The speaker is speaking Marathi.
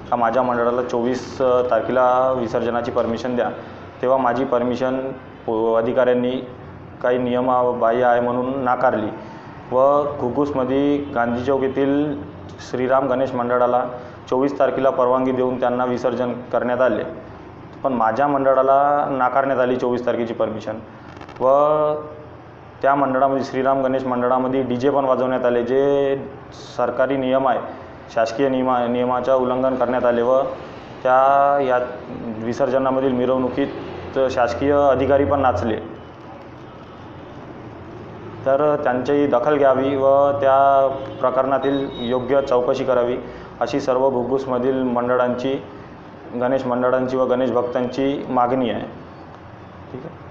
का माझ्या मंडळाला 24 तारखेला विसर्जनाची परमिशन द्या, तेव्हा माझी परमिशन अधिकाऱ्यांनी काही नियमाबाह्य आहे म्हणून नाकारली व घुग्गुसमध्ये गांधी चौक येथील श्रीराम गणेश मंडळाला 24 तारखेला परवानगी देऊन त्यांना विसर्जन करण्यात आले, पण माझ्या मंडळाला नाकारण्यात आली 24 तारखेची परमिशन व त्या मंडळामध्ये श्रीराम गणेश मंडळामध्ये DJ पण वाजवण्यात आले, जे सरकारी नियम आहे, शासकीय नियमाचा उल्लंघन करण्यात आले व या विसर्जनामधील मिरवणुकीत शासकीय अधिकारी पण नाचले। तर त्यांची दखल घ्यावी व त्या प्रकरणातील योग्य चौकशी करावी अशी सर्व घुग्गुसमधील मंडळांची, गणेश मंडळांची व गणेश भक्तांची मागणी आहे। ठीक आहे।